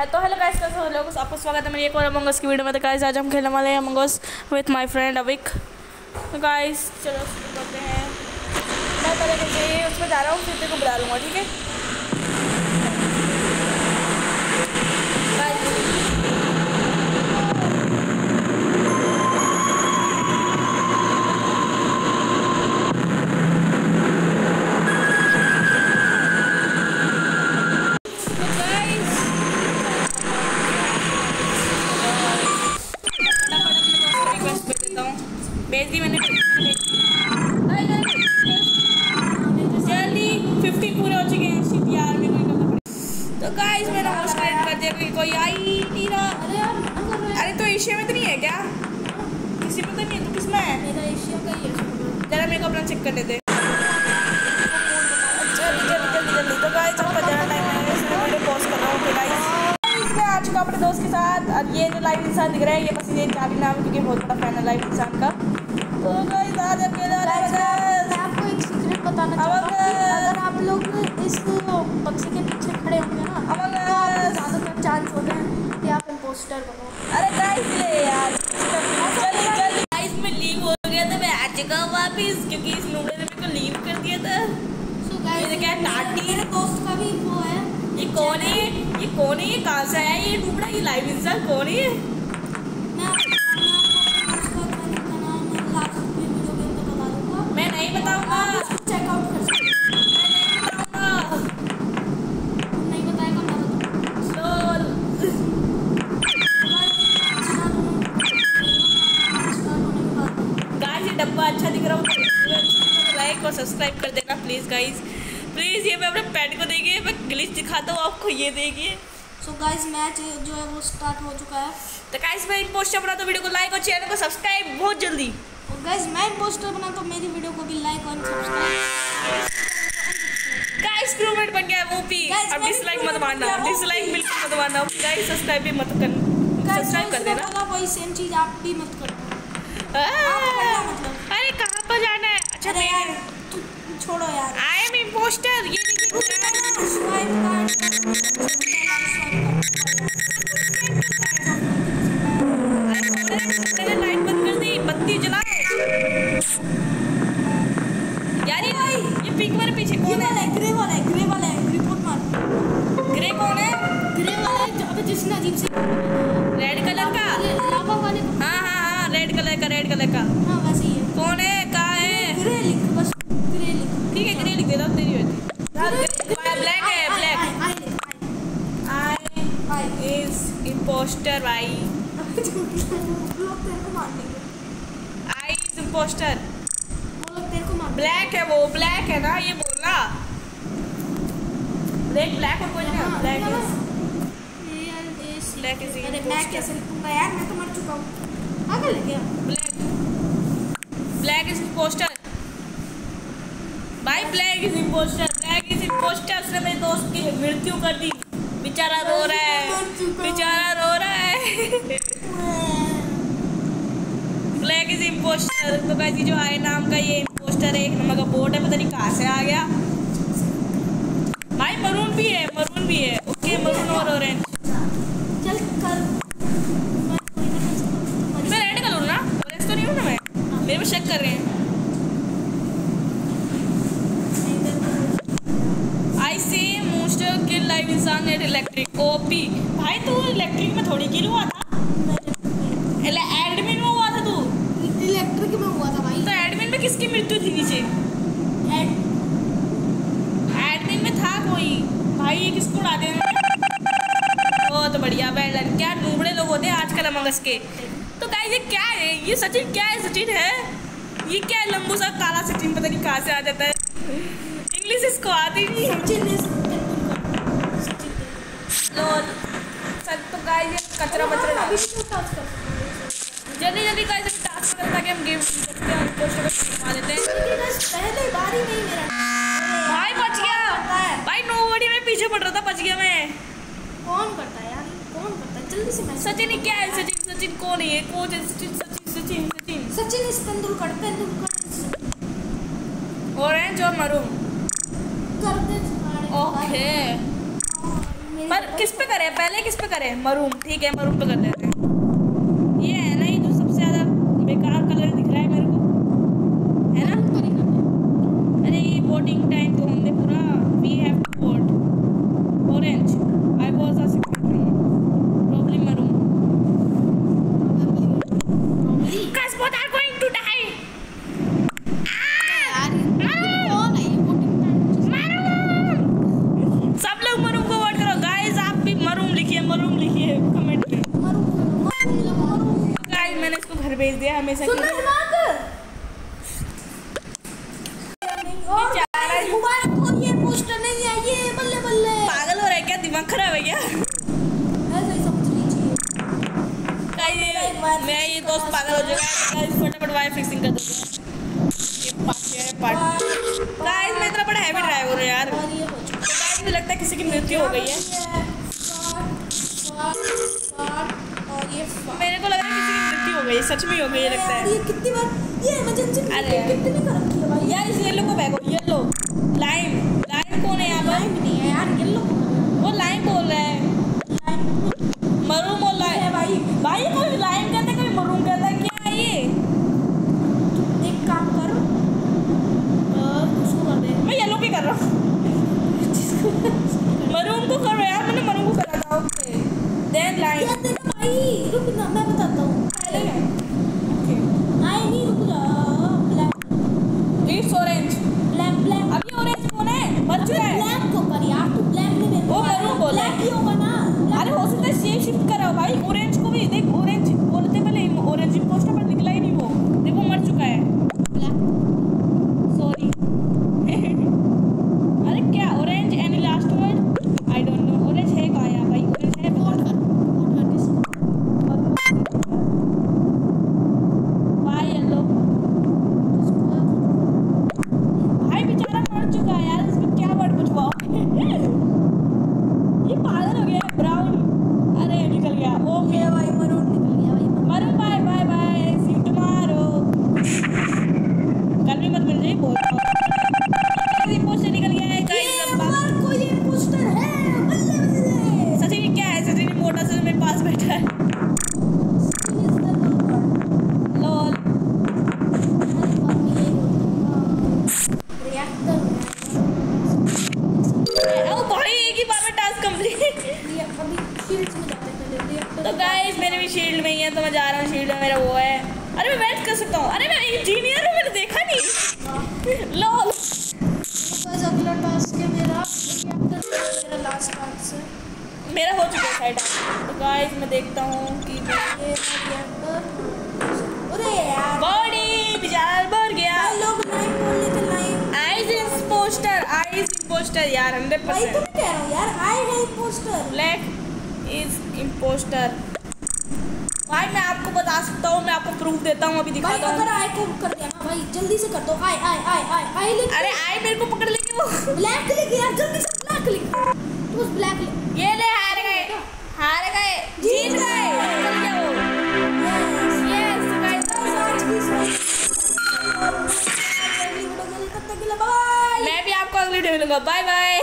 तो hello guys, कैसे हो लोग? आपको स्वागत है मेरी एक और अमंग अस की वीडियो में। तो गाइस आज हम खेलने वाले हैं Among Us with my friend Avik. तो गाइस चलो शुरू करते हैं। मैं पहले उसमें जा रहा हूँ, फिर तेरे को बुला लूँगा, ठीक है? भेज दी मैंने जल्दी 50 पूरे हो चुके हैं। शिट यार, मेरे को करना पड़ेगा। तो गाइस मैंने होस्ट क्रिएट कर दिया क्योंकि कोई आई नहीं रहा। अरे तो एशिया में तो नहीं है क्या? किसी में तो नहीं है, तो किसमें है? मेरा एशिया का ही है। जरा मेरे को अपना चेक करने दे। जल्दी तो गाइस आपका ज़्यादा टाइम है, इसलिए वीडियो पॉज कर रहा हूँ। गाइस मैं आ चुका अपने दोस्त के साथ। और ये जो लाइव इंसान दिख रहा है, ये बस ये चाबी नाम है क्योंकि बहुत बड़ा फैन है लाइव इंसान का। तो गाइस आज अकेला मैं आपको एक सीक्रेट बताना चाहता हूँ। अगर आप लोग इस बक्से के पीछे खड़े होंगे ना, तो आपको ज़्यादातर चांस होते हैं कि आप इम्पोस्टर बनो। अरे गाइस ले यार, जल्दी गाइस मैं लीव हो गया था, मैं आ चुका हूँ वापिस क्योंकि इस नूबड़े ने मेरे को लीव कर दिया था। सो गाइस ये क्या टाटी मेरे दोस्त का भी वो है। ये कौन है? ये कौन है? ये कहाँ से आया? ये नूबड़ा, ये लाइव इंसान कौन है? मैं नहीं बताऊंगा। चेकआउट कर सकते हैं। मैं नहीं बताऊंगा। नहीं बताएगा मैं बताऊंगा। गाइस ये डब्बा अच्छा दिख रहा है, लाइक और सब्सक्राइब कर देना प्लीज़ गाइस, प्लीज़। ये मैं अपने पेट को देखिए, मैं ग्लिच दिखाता हूँ आपको, ये देखिए। सो गाइस मैच जो है वो स्टार्ट हो चुका है। तो गाइस मैं पोस्टर बना तो वीडियो को लाइक और चैनल को सब्सक्राइब बहुत जल्दी। और गाइस मैं पोस्टर बना तो मेरी वीडियो को भी लाइक और सब्सक्राइब। गाइस क्रूमेट बन गया ओपी। अब डिसलाइक मत मारना, डिसलाइक बिल्कुल मत मारना गाइस, सब्सक्राइब भी मत कर, सब्सक्राइब कर देना। वही सेम चीज आप भी मत करो। मतलब अरे कहाँ पर जाना है? अच्छा यार छोड़ो यार। I am impostor. ये मैंने लाइट बंद कर दी, बत्ती जलाओ यार। ये पिक मेरे पीछे कौन है? ग्रे वाला है, ग्रे वाला है, रिपोर्ट मार। ग्रे कौन है? ग्रे वाला है जो जिसने अजीब से रेड कलर का। लावा वाले। हाँ रेड कलर का, रेड कलर का। हाँ वैसे ही है। कौन है? कहाँ है? ग्रे लिख, बस ग्रे लिख। ठीक है ग्रे लिख देता हूँ, तेरी होती। ब्लैक है, ब्लैक। आई इज इम्पोस्टर भाई। I is impostor. ब्लैक है वो, ब्लैक है ना, ये बोलना। रेड ब्लैक और कोई नहीं। ब्लैक इज अरे मैं कैसे लिखूंगा यार, मैं तो मर चुका हूँ। पागल है क्या? ब्लैक इज इम्पोस्टर भाई, black is impostor, black is impostor. उसने मेरे दोस्त की मृत्यु कर दी, बेचारा रो रहा है, बेचारा रो रहा है। Black is impostor. तो गाइस ये जो आई नाम का ये इम्पोस्टर है, एक नंबर का बोर्ड है, पता नहीं कहाँ से आ गया भाई। मरून भी है, मरून भी है। ओके मरून और ऑरेंज। चल कर मैं रेड कलर हूँ ना, ऑरेंज तो नहीं हूँ ना मैं? मेरे को चेक कर रहे हैं। आई से मोस्टर किल लाइव इंसान नेट इलेक्ट्रिक ओपी। भाई तू इलेक्ट्रिक में थोड़ी किल हुआ था, एडमिन में हुआ था तू। इलेक्ट्रिक में हुआ था भाई। तो एडमिन में किसकी मृत्यु थी नीचे? एडमिन में था कोई भाई। ये किसको उड़ा दे? बहुत बढ़िया बैलन। क्या नूबड़े लोग होते हैं आजकल अमंग अस के। तो गाइस ये क्या है? ये सचिन क्या है? सचिन है ये क्या है? लंबू सा काला सचिन पता नहीं कहाँ से आ जाता है। इंग्लिश इसको आती नहीं। तो गाइस ये कचरा बचरा डाल जल्दी गाइस टास्क करता कि हम गेम सकते हैं, पोस्टर को घुमा देते हैं। पहले बारी में ही मेरा भाई बच गया भाई, नोबडी में पीछे पड़ रहा था, बच गया मैं। कौन करता है यार, कौन करता है? जल्दी से। सचिन क्या है? सचिन कौन है? ये कोच है सचिन। सचिन इस तेंदुलकर ऑरेंज और मरून कर दे। ओके पर किस पे करें पहले, किस पे करें? मरूम, ठीक है मरूम पे कर लेते हैं। ये है ना, ये जो सबसे ज्यादा बेकार कलर दिख रहा है मेरे को, है ना? अरे ये वोटिंग टाइम तो हमने पूरा, we have to vote orange, I was a probably maroon, guys both are going to die. सब लोग मरूम को वोट करो गाइस, आप भी मरूम लिखिए कमेंट में। गाइस मैंने इसको घर भेज दिया हमेशा के लिए। ये पोस्टर नहीं है, ये बल्ले बल्ले। पागल हो रहा है क्या? दिमाग खराब है क्या? ऐसे ही समझ लीजिए। गाइस मैं ये दोस्त पागल हो जाएगा, गाइस फटाफट वाई फिक्सिंग कर दूंगा। ये पार्ट गाइस मैं इतना बड़ा हैवी ड्राइवर हूं यार। गाइस मुझे लगता है किसी की मृत्यु हो गई है। और ये मेरे को लग रहा है किसी की मृत्यु हो गई है, सच में हो गई है लगता है। ये कितनी बार ये इमरजेंसी अरे कितनी कर रखी है भाई यार। इस येलो को बैगो, येलो लाइम कौन है यहाँ पर? नहीं है यार, येलो वो लाइम बोल रहा है, मरूम बोल रहा है भाई कोई लाइम कहता है कोई मरूम कहता है, क्या है ये? एक काम कर, उसको कर दे। मैं येलो पे कर रहा हूँ। मरूम को करो यार, मैंने मरूम को करा था। ओके देन लाइम यार देखो भाई, रुक ना मैं बताता हूँ पहले। ओके आई नहीं, रुक जा। ब्लैक इट्स ऑरेंज, ब्लैक अभी ऑरेंज कौन है? मर चुका है। ब्लैक को पर यार, तू ब्लैक नहीं मेरे वो मरूम बोला है। ब्लैक ही होगा ना। अरे हो सकता है शेप शिफ्ट कराओ भाई, ऑरेंज को भी देख, ऑरेंज बोलते पहले ऑरेंज पोस्टर पर निकला ही नहीं, वो देखो मर चुका है। सॉरी। अरे क्या orange any last word? I don't know orange है कहाँ यार भाई? ऑरेंज है भाई येलो भाई बेचारा मर चुका है यार, इसमें क्या वर्ड पूछवाओ? ये पागल हो गया है। ब्राउन, अरे निकल गया। ओके भाई मरून निकल गया भाई। Maroon bye bye bye, see you tomorrow. कल भी मत मिल जाए बहुत। ये पोस्टर निकल गया है गाइस। अब कोई ये पोस्टर है, बल्ले बल्ले। सचिन क्या है? सचिन मोटा से मेरे पास बैठा है। लॉल ओ भाई एक ही बार में टास्क कंप्लीट। तो गाइस मेरे भी शील्ड में ही है, तो मैं जा रहा हूँ। शील्ड में मेरा वो है। अरे मैं वेट कर सकता हूँ। अरे मैं इंजीनियर हूँ, मैंने देखा नहीं। लॉल अगला टास्क है मेरा लास्ट टास्क है। मेरा हो चुका है साइड। तो गाइस मैं देखता हूँ कि ये रिएक्टर। अरे यार बॉडी बेचारा मर गया। लोग लाइन बोल रहे थे, लाइन आइज इम्पोस्टर यार 100%। भाई तुम कह रहे हो यार, आई है इम्पोस्टर। Black is impostor. भाई मैं आपको बता सकता हूँ, मैं आपको प्रूफ देता हूँ, अभी दिखाता हूँ। अगर आई को कर दिया ना भाई, जल्दी से कर दो। आई आई आई आई आई लिख। अरे आई मेरे को पकड़ लेंगे वो। ब्लैक लिख यार, जल्दी से ब्लैक लिख। तू उस ब्लैक लिख। ये ले हार गए जीत गए। निकल गया वो। यस गाइस मैं भी आपको अगली वीडियो मिलूंगा। Bye bye.